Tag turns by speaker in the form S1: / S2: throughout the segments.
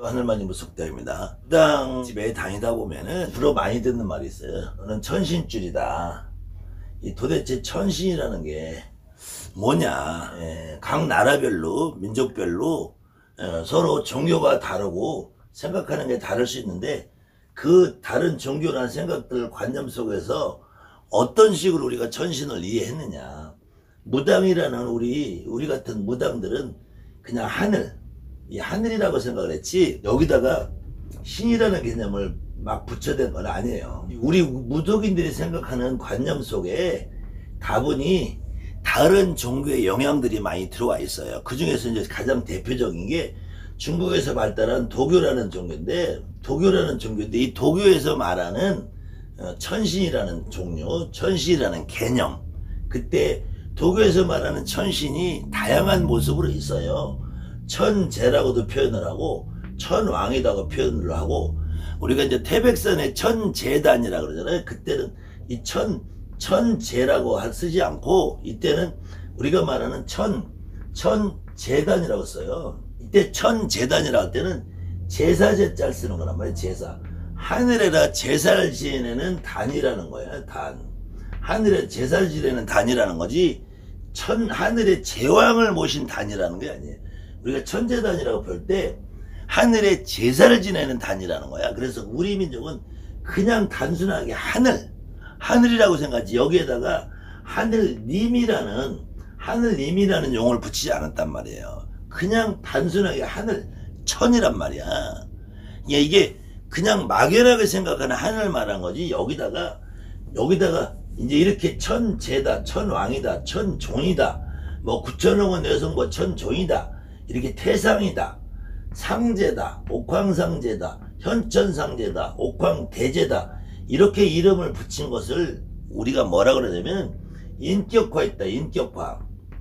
S1: 하늘마님 무속대입니다. 무당 집에 다니다 보면은 주로 많이 듣는 말이 있어요. 너는 천신줄이다. 이 도대체 천신이라는 게 뭐냐. 각 나라별로 민족별로 서로 종교가 다르고 생각하는 게 다를 수 있는데, 그 다른 종교란 생각들 관념 속에서 어떤 식으로 우리가 천신을 이해했느냐. 무당이라는 우리 같은 무당들은 그냥 이 하늘이라고 생각을 했지, 여기다가 신이라는 개념을 막 붙여댄 건 아니에요. 우리 무속인들이 생각하는 관념 속에 다분히 다른 종교의 영향들이 많이 들어와 있어요. 그 중에서 이제 가장 대표적인 게 중국에서 발달한 도교라는 종교인데, 이 도교에서 말하는 천신이라는 종류, 천신이라는 개념, 그때 도교에서 말하는 천신이 다양한 모습으로 있어요. 천재라고도 표현을 하고 천왕이라고 표현을 하고, 우리가 이제 태백산의 천재단이라고 그러잖아요. 그때는 이 천재라고 쓰지 않고 이때는 우리가 말하는 천재단이라고 써요. 이때 천재단이라고 할 때는 제사제자를 쓰는 거란 말이에요. 제사. 하늘에다 제사를 지내는 단이라는 거예요. 단. 하늘에 제사를 지내는 단이라는 거지, 하늘의 제왕을 모신 단이라는 게 아니에요. 우리가 천재단이라고 볼 때 하늘에 제사를 지내는 단이라는 거야. 그래서 우리 민족은 그냥 단순하게 하늘이라고 생각하지, 여기에다가 하늘님이라는 용어를 붙이지 않았단 말이에요. 그냥 단순하게 천이란 말이야. 이게 그냥 막연하게 생각하는 하늘 말한 거지, 여기다가 이제 이렇게 천재다, 천왕이다, 천종이다, 뭐 구천홍은 여성 뭐 천종이다, 이렇게 태상이다, 상제다, 옥황상제다, 현천상제다, 옥황대제다, 이렇게 이름을 붙인 것을 우리가 뭐라 그러냐면 인격화했다. 인격화.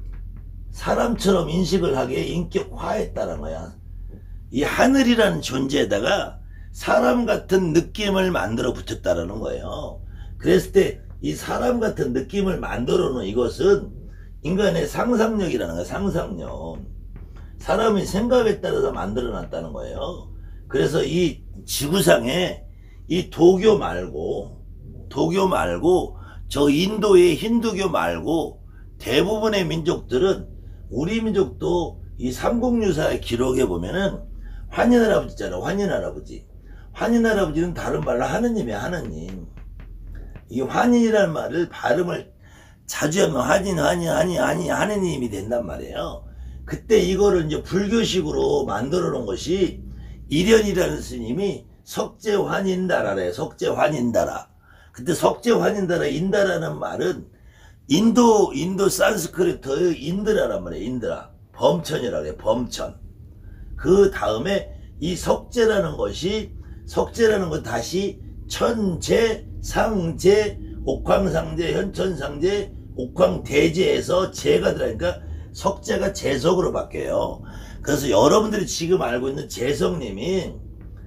S1: 사람처럼 인식을 하게 인격화했다는 거야. 이 하늘이라는 존재에다가 사람 같은 느낌을 만들어 붙였다라는 거예요. 그랬을 때 이 사람 같은 느낌을 만들어 놓은 이것은 인간의 상상력이라는 거야. 상상력. 사람이 생각에 따라서 만들어 놨다는 거예요. 그래서 이 지구상에 이 도교 말고 저 인도의 힌두교 말고 대부분의 민족들은, 우리 민족도 이 삼국유사의 기록에 보면은 환인할아버지 있잖아. 환인할아버지는 다른 말로 하느님이야. 하느님. 이 환인이라는 말을 발음을 자주 하면 하느님이 된단 말이에요. 그때 이거를 이제 불교식으로 만들어 놓은 것이 일현이라는 스님이 석재환인다라래. 석재환인다라. 그때 석재환인다라, 인다라는 말은 인도 산스크리트의 인드라란 말이에요. 인드라. 범천이라고 해요. 범천. 그 다음에 이 석재라는 것 다시 천재, 상재, 옥황상제, 현천상제, 옥황대제에서 재가 들어가니까 석재가 재석으로 바뀌어요. 그래서 여러분들이 지금 알고 있는 재성님은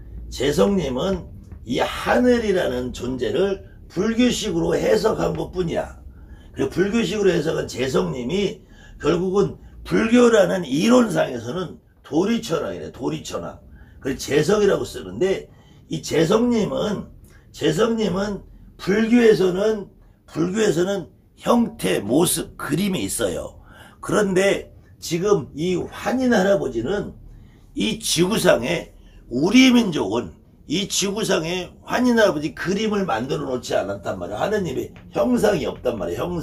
S1: 이 하늘이라는 존재를 불교식으로 해석한 것 뿐이야. 그리고 불교식으로 해석한 재성님이 결국은 불교라는 이론상에서는 도리천왕이래. 도리천왕. 그래서 재성이라고 쓰는데, 이 재성님은 불교에서는 형태, 모습, 그림이 있어요. 그런데 지금 이 환인 할아버지는 이 지구상에, 우리 민족은 이 지구상에 환인 할아버지 그림을 만들어 놓지 않았단 말이에요. 하느님의 형상이 없단 말이에요.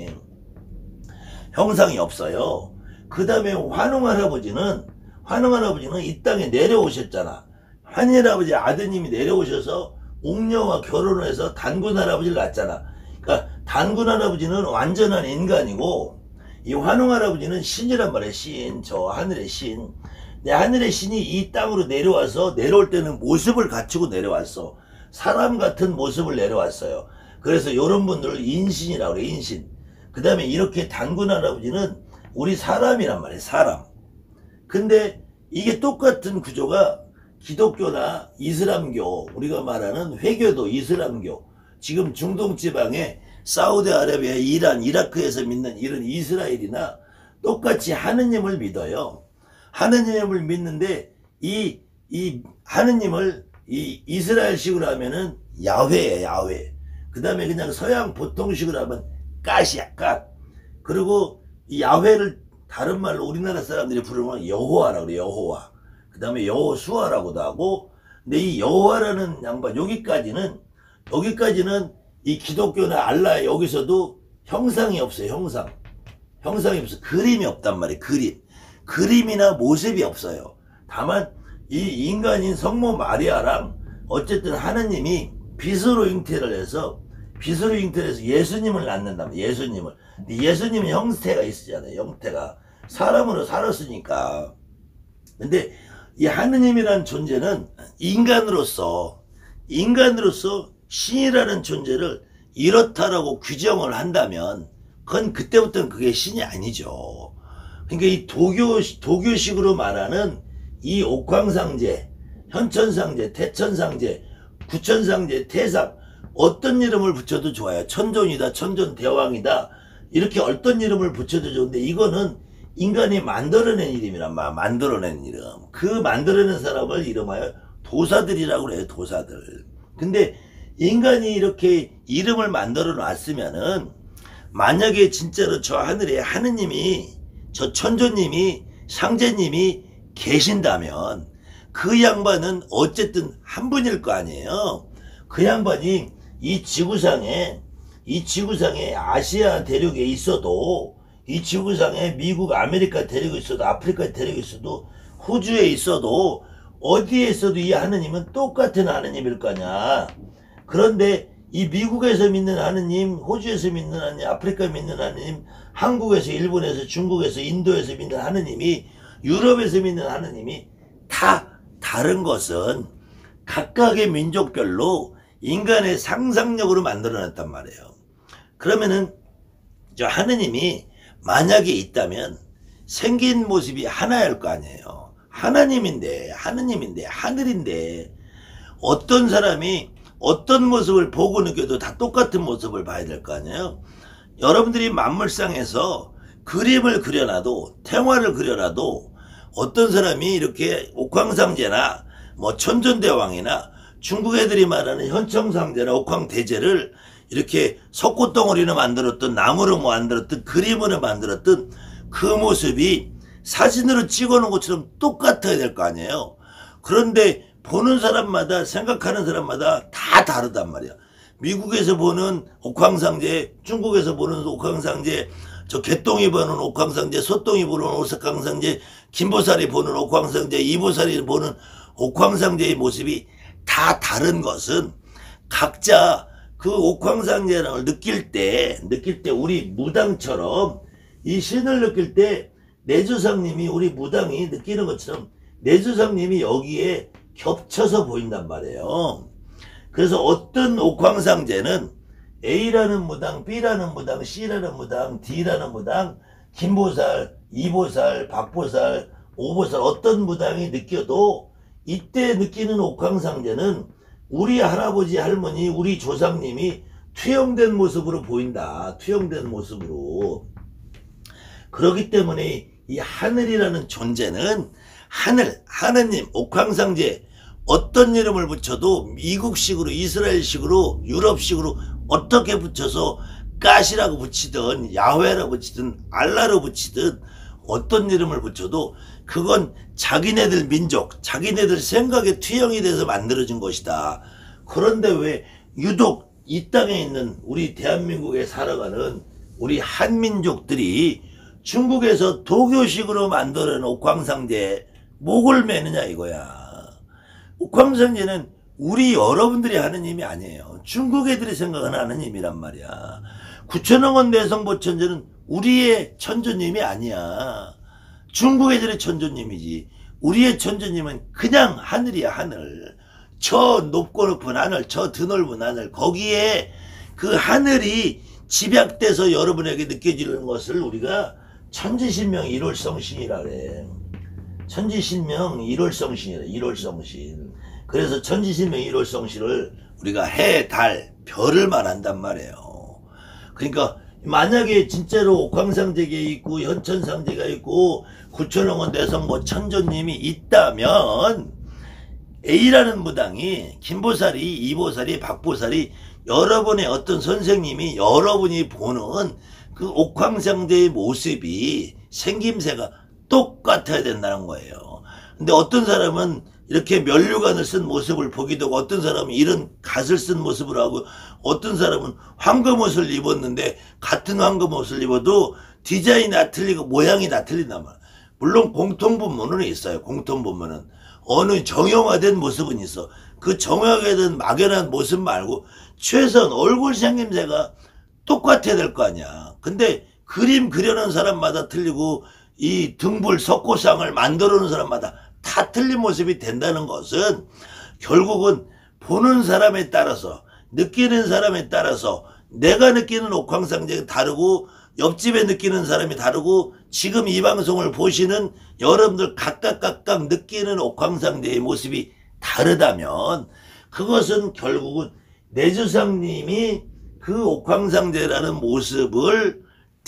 S1: 형상이 없어요. 그 다음에 환웅 할아버지는 이 땅에 내려오셨잖아. 환인 할아버지 아드님이 내려오셔서 옥녀와 결혼을 해서 단군 할아버지를 낳았잖아. 그러니까 단군 할아버지는 완전한 인간이고, 이 환웅 할아버지는 신이란 말이에요. 신, 저 하늘의 신. 하늘의 신이 이 땅으로 내려올 때는 모습을 갖추고 내려왔어. 사람 같은 모습을 내려왔어요. 그래서 이런 분들을 인신이라고 그래. 인신. 그 다음에 이렇게 단군 할아버지는 우리 사람이란 말이에요. 사람. 근데 이게 똑같은 구조가 기독교나 이슬람교, 우리가 말하는 회교도 이슬람교, 지금 중동지방에 사우디아라비아, 이란, 이라크에서 믿는 이런 이스라엘이나 똑같이 하느님을 믿어요. 하느님을 믿는데 이 이 하느님을 이 이스라엘식으로 하면은 야훼예요, 야훼. 그 다음에 그냥 서양 보통식으로 하면 갓이야, 갓. 그리고 이 야훼를 다른 말로 우리나라 사람들이 부르면 여호와라고 그래요, 여호와. 그 다음에 여호수아라고도 하고. 근데 이 여호와라는 양반, 여기까지는 이 기독교나 알라 여기서도 형상이 없어요, 형상. 형상이 없어. 그림이 없단 말이에요, 그림. 그림이나 모습이 없어요. 다만 이 인간인 성모 마리아랑 어쨌든 하느님이 빛으로 잉태를 해서 예수님을 낳는다면, 예수님을. 예수님은 형태가 있으잖아요, 형태가. 사람으로 살았으니까. 근데 이 하느님이라는 존재는 인간으로서 신이라는 존재를 이렇다라고 규정을 한다면 그건 그때부터는 그게 신이 아니죠. 그러니까 이 도교식으로 말하는 이 옥황상제, 현천상제, 태천상제, 구천상제, 태상, 어떤 이름을 붙여도 좋아요. 천존이다, 천존대왕이다, 이렇게 어떤 이름을 붙여도 좋은데 이거는 인간이 만들어낸 이름이란 말, 만들어낸 이름. 그 만들어낸 사람을 이름하여 도사들이라고 그래요, 도사들. 근데 인간이 이렇게 이름을 만들어 놨으면은 만약에 진짜로 저 하늘에 하느님이, 저 천조님이, 상제님이 계신다면 그 양반은 어쨌든 한 분일 거 아니에요. 그 양반이 이 지구상에 아시아 대륙에 있어도, 이 지구상에 미국, 아메리카 대륙에 있어도, 아프리카 대륙에 있어도, 호주에 있어도, 어디에 있어도 이 하느님은 똑같은 하느님일 거냐. 그런데 이 미국에서 믿는 하느님, 호주에서 믿는 하느님, 아프리카에 믿는 하느님, 한국에서, 일본에서, 중국에서, 인도에서 믿는 하느님이, 유럽에서 믿는 하느님이 다 다른 것은 각각의 민족별로 인간의 상상력으로 만들어냈단 말이에요. 그러면은 저 하느님이 만약에 있다면 생긴 모습이 하나일 거 아니에요. 하나님인데, 하늘인데 어떤 사람이 어떤 모습을 보고 느껴도 다 똑같은 모습을 봐야 될 거 아니에요. 여러분들이 만물상에서 그림을 그려놔도, 태화를 그려놔도 어떤 사람이 이렇게 옥황상제나 뭐 천존대왕이나 중국 애들이 말하는 현청상제나 옥황대제를 이렇게 석고덩어리로 만들었던, 나무로 만들었던, 그림으로 만들었던 그 모습이 사진으로 찍어놓은 것처럼 똑같아야 될 거 아니에요. 그런데 보는 사람마다, 생각하는 사람마다 다 다르단 말이야. 미국에서 보는 옥황상제, 중국에서 보는 옥황상제, 저 개똥이 보는 옥황상제, 소똥이 보는 옥황상제, 김보살이 보는 옥황상제, 이보살이 보는 옥황상제의 모습이 다 다른 것은 각자 그 옥황상제를 느낄 때 우리 무당처럼 이 신을 느낄 때 내조상님이, 우리 무당이 느끼는 것처럼 내조상님이 여기에 겹쳐서 보인단 말이에요. 그래서 어떤 옥황상제는 A라는 무당, B라는 무당, C라는 무당, D라는 무당, 김보살, 이보살, 박보살, 오보살, 어떤 무당이 느껴도 이때 느끼는 옥황상제는 우리 할아버지, 할머니, 우리 조상님이 투영된 모습으로 보인다. 투영된 모습으로. 그렇기 때문에 이 하늘이라는 존재는 하느님, 옥황상제, 어떤 이름을 붙여도 미국식으로, 이스라엘식으로, 유럽식으로 어떻게 붙여서 갓이라고 붙이든 야훼라고 붙이든 알라로 붙이든 어떤 이름을 붙여도 그건 자기네들 민족, 자기네들 생각에 투영이 돼서 만들어진 것이다. 그런데 왜 유독 이 땅에 있는 우리 대한민국에 살아가는 우리 한민족들이 중국에서 도교식으로 만들어낸 옥황상제에 목을 매느냐 이거야. 옥황상제는 우리 여러분들이 하느님이 아니에요. 중국 애들이 생각하는 하느님이란 말이야. 구천왕원 내성보천제는 우리의 천조님이 아니야. 중국 애들의 천조님이지. 우리의 천조님은 그냥 하늘이야, 하늘. 저 높고 높은 하늘, 저 드넓은 하늘, 거기에 그 하늘이 집약돼서 여러분에게 느껴지는 것을 우리가 천지신명 일월성신이라 그래. 천지신명 일월성신이라, 일월성신. 그래서 천지신명 일월성신을 우리가 해, 달, 별을 말한단 말이에요. 그러니까 만약에 진짜로 옥황상제가 있고 현천상제가 있고 구천왕원 내성모 천조님이 있다면 A라는 무당이 김보살이, 이보살이, 박보살이 여러분의 어떤 선생님이 여러분이 보는 그 옥황상제의 모습이 생김새가 똑같아야 된다는 거예요. 근데 어떤 사람은 이렇게 면류관을 쓴 모습을 보기도 하고, 어떤 사람은 이런 갓을 쓴 모습을 하고, 어떤 사람은 황금옷을 입었는데 같은 황금옷을 입어도 디자인이 다 틀리고 모양이 다 틀린단 말이야. 물론 공통분모는 있어요. 공통분모는 어느 정형화된 모습은 있어. 그 정형화된 막연한 모습 말고 최소한 얼굴 생김새가 똑같아야 될 거 아니야. 근데 그림 그려놓은 사람마다 틀리고 이 등불 석고상을 만들어 놓은 사람마다 다 틀린 모습이 된다는 것은 결국은 보는 사람에 따라서, 느끼는 사람에 따라서, 내가 느끼는 옥황상제가 다르고 옆집에 느끼는 사람이 다르고 지금 이 방송을 보시는 여러분들 각각 느끼는 옥황상제의 모습이 다르다면 그것은 결국은 내 조상님이 그 옥황상제라는 모습을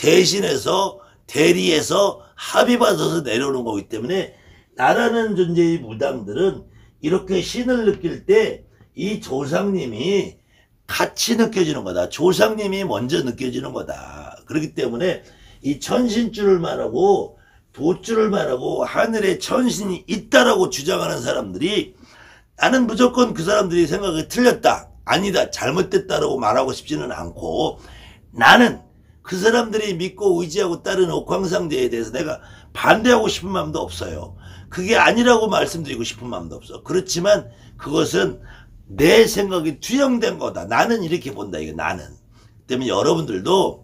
S1: 대신해서 대리해서 합의받아서 내려오는 거기 때문에, 나라는 존재의 무당들은 이렇게 신을 느낄 때 이 조상님이 같이 느껴지는 거다. 조상님이 먼저 느껴지는 거다. 그렇기 때문에 이 천신줄을 말하고 도줄을 말하고 하늘에 천신이 있다라고 주장하는 사람들이, 나는 무조건 그 사람들이 생각이 틀렸다, 아니다, 잘못됐다라고 말하고 싶지는 않고, 나는 그 사람들이 믿고 의지하고 따르는 옥황상제에 대해서 내가 반대하고 싶은 마음도 없어요. 그게 아니라고 말씀드리고 싶은 마음도 없어. 그렇지만 그것은 내 생각이 투영된 거다. 나는 이렇게 본다. 이게 나는. 때문에 여러분들도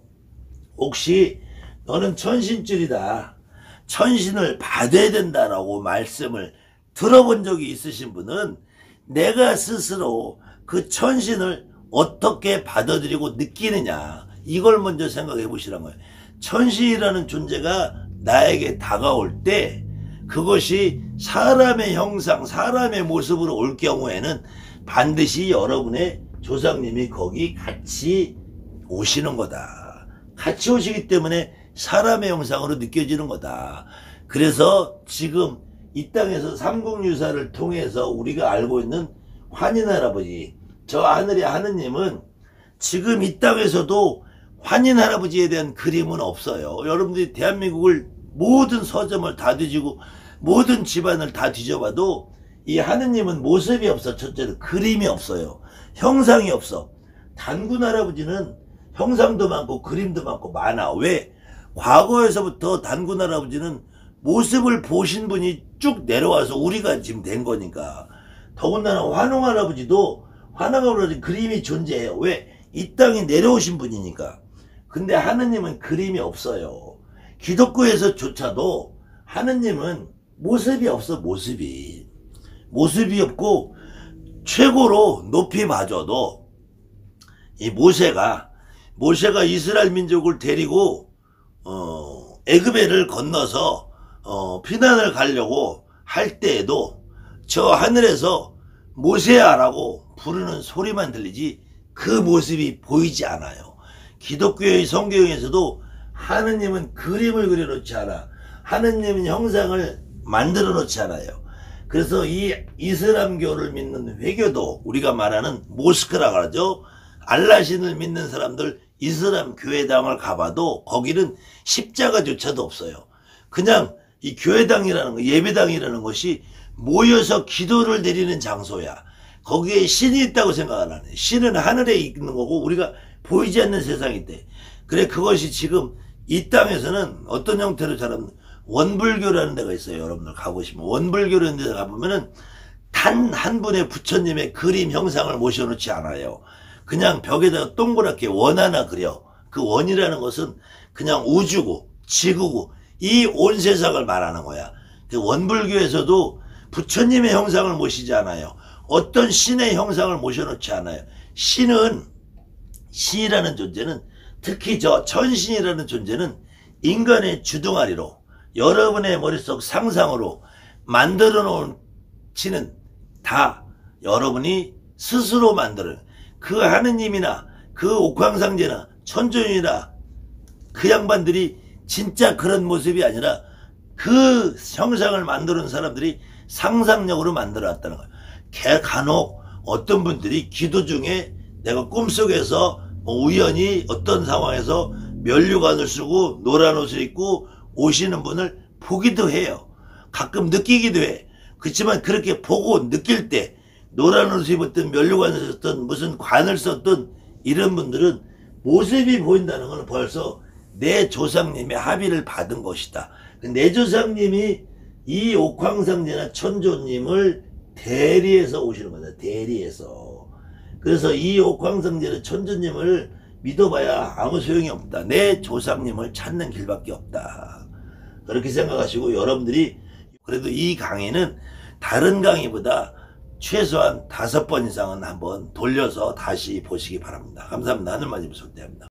S1: 혹시 너는 천신줄이다, 천신을 받아야 된다라고 말씀을 들어본 적이 있으신 분은 내가 스스로 그 천신을 어떻게 받아들이고 느끼느냐, 이걸 먼저 생각해 보시란 거예요. 천신이라는 존재가 나에게 다가올 때 그것이 사람의 형상, 사람의 모습으로 올 경우에는 반드시 여러분의 조상님이 거기 같이 오시는 거다. 같이 오시기 때문에 사람의 형상으로 느껴지는 거다. 그래서 지금 이 땅에서 삼국유사를 통해서 우리가 알고 있는 환인할아버지, 저 하늘의 하느님은 지금 이 땅에서도 환인할아버지에 대한 그림은 없어요. 여러분들이 대한민국을 모든 서점을 다 뒤지고 모든 집안을 다 뒤져봐도 이 하느님은 모습이 없어. 첫째로 그림이 없어요. 형상이 없어. 단군 할아버지는 형상도 많고 그림도 많고 많아. 왜? 과거에서부터 단군 할아버지는 모습을 보신 분이 쭉 내려와서 우리가 지금 된 거니까. 더군다나 환웅 할아버지도, 환웅 할아버지 그림이 존재해요. 왜? 이 땅에 내려오신 분이니까. 근데 하느님은 그림이 없어요. 기독교에서조차도 하느님은 모습이 없어. 모습이 없고, 최고로 높이 봐줘도 이 모세가 이스라엘 민족을 데리고 애굽해를 건너서 피난을 가려고 할 때에도 저 하늘에서 모세야라고 부르는 소리만 들리지 그 모습이 보이지 않아요. 기독교의 성경에서도 하느님은 그림을 그려놓지 않아. 하느님은 형상을 만들어 놓지 않아요. 그래서 이 이슬람교를 믿는 회교도, 우리가 말하는 모스크라고 하죠. 알라신을 믿는 사람들 이슬람 교회당을 가봐도 거기는 십자가조차도 없어요. 그냥 이 교회당이라는 거, 예배당이라는 것이 모여서 기도를 드리는 장소야. 거기에 신이 있다고 생각 안 하네. 신은 하늘에 있는 거고 우리가 보이지 않는 세상인데, 그래 그것이 지금 이 땅에서는 어떤 형태로 자라면 원불교라는 데가 있어요. 여러분들 가보시면 원불교라는 데 가보면은 단 한 분의 부처님의 그림 형상을 모셔놓지 않아요. 그냥 벽에다가 동그랗게 원 하나 그려. 그 원이라는 것은 그냥 우주고 지구고 이 온 세상을 말하는 거야. 그 원불교에서도 부처님의 형상을 모시지 않아요. 어떤 신의 형상을 모셔놓지 않아요. 신이라는 존재는, 특히 저 천신이라는 존재는 인간의 주둥아리로, 여러분의 머릿속 상상으로 만들어 놓은 신은 다 여러분이 스스로 만드는, 그 하느님이나 그 옥황상제나 천존이나 그 양반들이 진짜 그런 모습이 아니라 그 형상을 만드는 사람들이 상상력으로 만들어 왔다는 거예요. 간혹 어떤 분들이 기도 중에 내가 꿈속에서 우연히 어떤 상황에서 면류관을 쓰고 노란 옷을 입고 오시는 분을 보기도 해요. 가끔 느끼기도 해. 그렇지만 그렇게 보고 느낄 때 노란 옷을 입었든 면류관을 썼든 무슨 관을 썼든 이런 분들은 모습이 보인다는 건 벌써 내 조상님의 합의를 받은 것이다. 내 조상님이 이 옥황상제나 천조님을 대리해서 오시는 거다. 대리해서. 그래서 이 옥황상제나 천조님을 믿어봐야 아무 소용이 없다. 내 조상님을 찾는 길밖에 없다. 그렇게 생각하시고 여러분들이 그래도 이 강의는 다른 강의보다 최소한 5번 이상은 한번 돌려서 다시 보시기 바랍니다. 감사합니다. 하늘만 입을 손대합니다.